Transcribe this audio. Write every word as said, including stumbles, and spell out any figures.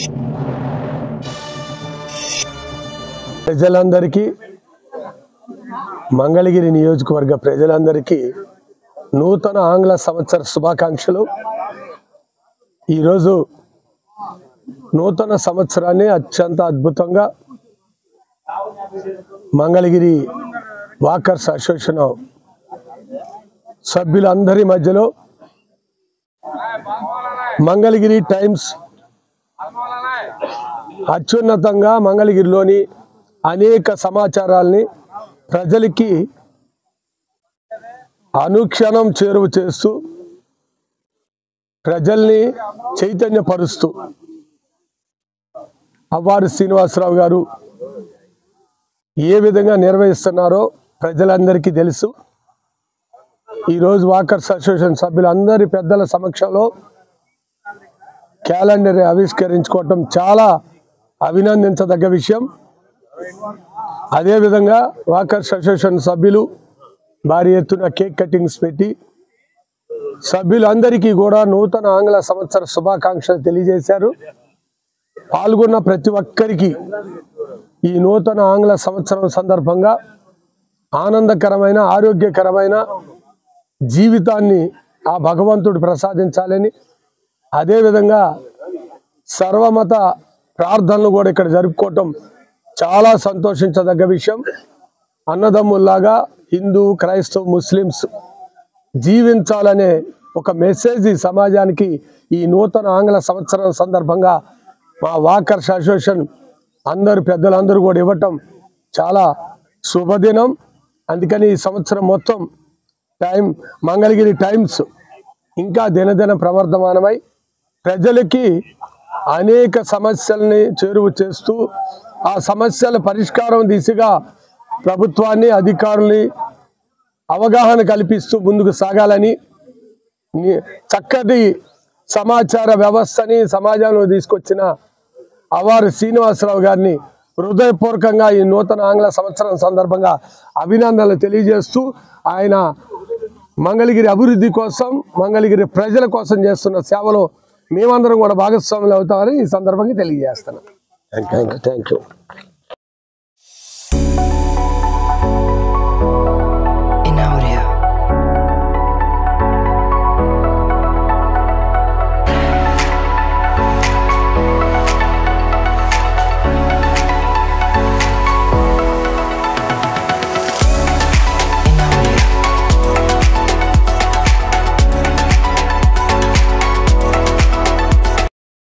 ప్రజలందరికీ మంగళగిరి నియోజకవర్గ ప్రజలందరికీ నూతన ఆంగ్ల సంవత్సర శుభాకాంక్షలు. ఈరోజు నూతన సంవత్సరాన్ని అత్యంత అద్భుతంగా మంగళగిరి వాకర్స్ అసోసియేషన్ సభ్యులందరి మధ్యలో మంగళగిరి టైమ్స్ అత్యున్నతంగా మంగళగిరిలోని అనేక సమాచారాల్ని ప్రజలకి అనుక్షణం చేరువ చేస్తూ ప్రజల్ని చైతన్యపరుస్తూ అవ్వారు శ్రీనివాసరావు గారు ఏ విధంగా నిర్వహిస్తున్నారో ప్రజలందరికీ తెలుసు. ఈరోజు వాకర్స్ అసోసియేషన్ సభ్యులందరి పెద్దల సమక్షంలో క్యాలెండర్ ఆవిష్కరించుకోవటం చాలా అభినందించదగ్గ విషయం. అదేవిధంగా వాకర్స్ అసోసియేషన్ సభ్యులు భారీ ఎత్తున కేక్ కటింగ్స్ పెట్టి సభ్యులందరికీ కూడా నూతన ఆంగ్ల సంవత్సర శుభాకాంక్షలు తెలియజేశారు. పాల్గొన్న ప్రతి ఒక్కరికి ఈ నూతన ఆంగ్ల సంవత్సరం సందర్భంగా ఆనందకరమైన ఆరోగ్యకరమైన జీవితాన్ని ఆ భగవంతుడు ప్రసాదించాలని, అదేవిధంగా సర్వమత ప్రార్థనలు కూడా ఇక్కడ జరుపుకోవటం చాలా సంతోషించదగ్గ విషయం. అన్నదమ్ముల్లాగా హిందూ క్రైస్తవ ముస్లిమ్స్ జీవించాలనే ఒక మెసేజ్ ఈ సమాజానికి ఈ నూతన ఆంగ్ల సంవత్సరం సందర్భంగా మా వాకర్స్ అసోసియేషన్ అందరు పెద్దలందరూ కూడా ఇవ్వటం చాలా శుభదినం. అందుకని ఈ సంవత్సరం మొత్తం టైం మంగళగిరి టైమ్స్ ఇంకా దినదిన ప్రవర్ధమానమై ప్రజలకి అనేక సమస్యల్ని చేరువ చేస్తూ ఆ సమస్యల పరిష్కారం దిశగా ప్రభుత్వాన్ని అధికారుల్ని అవగాహన కల్పిస్తూ ముందుకు సాగాలని, చక్కటి సమాచార వ్యవస్థని సమాజంలో తీసుకొచ్చిన అవ్వారు శ్రీనివాసరావు గారిని హృదయపూర్వకంగా ఈ నూతన ఆంగ్ల సంవత్సరం సందర్భంగా అభినందనలు తెలియజేస్తూ ఆయన మంగళగిరి అభివృద్ధి కోసం మంగళగిరి ప్రజల కోసం చేస్తున్న సేవలో మేమందరం కూడా భాగస్వాములు అవుతామని ఈ సందర్భంగా తెలియజేస్తున్నాం. Thank you thank you